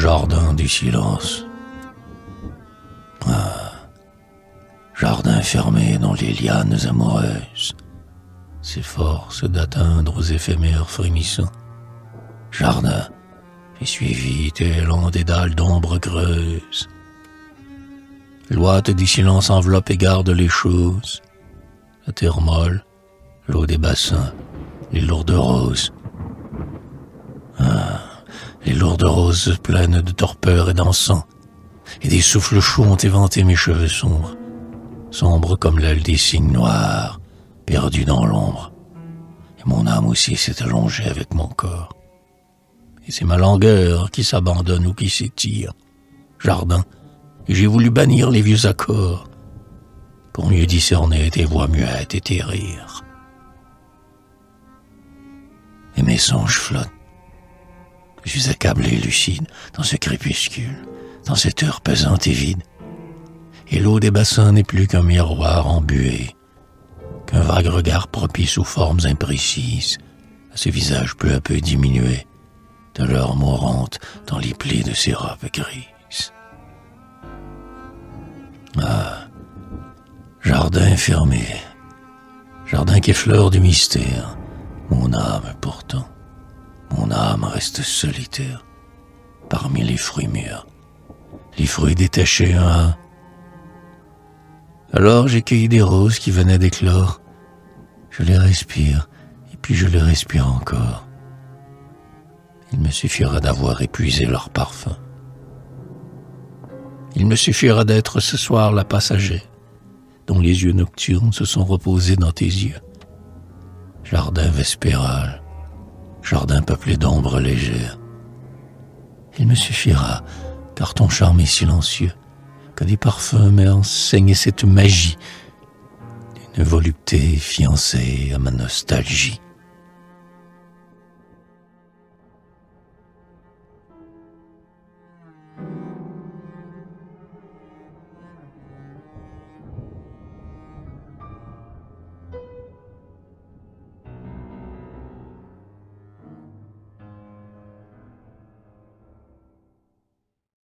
jardin du silence. Jardin fermé dans les lianes amoureuses s'efforce d'atteindre aux éphémères frémissants. Jardin est suivi tel en dédale d'ombre creuse. L'ouate du silence enveloppe et garde les choses. La terre molle, l'eau des bassins, les lourdes roses. Les lourdes roses pleines de torpeur et d'encens, et des souffles chauds ont éventé mes cheveux sombres, sombres comme l'aile des cygnes noirs, perdus dans l'ombre. Et mon âme aussi s'est allongée avec mon corps. Et c'est ma langueur qui s'abandonne ou qui s'étire. Jardin, et j'ai voulu bannir les vieux accords, pour mieux discerner tes voix muettes et tes rires. Et mes songes flottent. Je suis accablé et lucide dans ce crépuscule, dans cette heure pesante et vide. Et l'eau des bassins n'est plus qu'un miroir embué, qu'un vague regard propice sous formes imprécises, à ce visage peu à peu diminué, de l'heure mourante dans les plis de ses robes grises. Jardin fermé, jardin qui effleure du mystère, mon âme pourtant. Mon âme reste solitaire, parmi les fruits mûrs, les fruits détachés un à un. Alors j'ai cueilli des roses qui venaient d'éclore. Je les respire, et puis je les respire encore. Il me suffira d'avoir épuisé leur parfum. Il me suffira d'être ce soir la passagère, dont les yeux nocturnes se sont reposés dans tes yeux. Jardin vespéral, jardin peuplé d'ombres légères. Il me suffira, car ton charme est silencieux, que des parfums m'aient enseigné cette magie d'une volupté fiancée à ma nostalgie.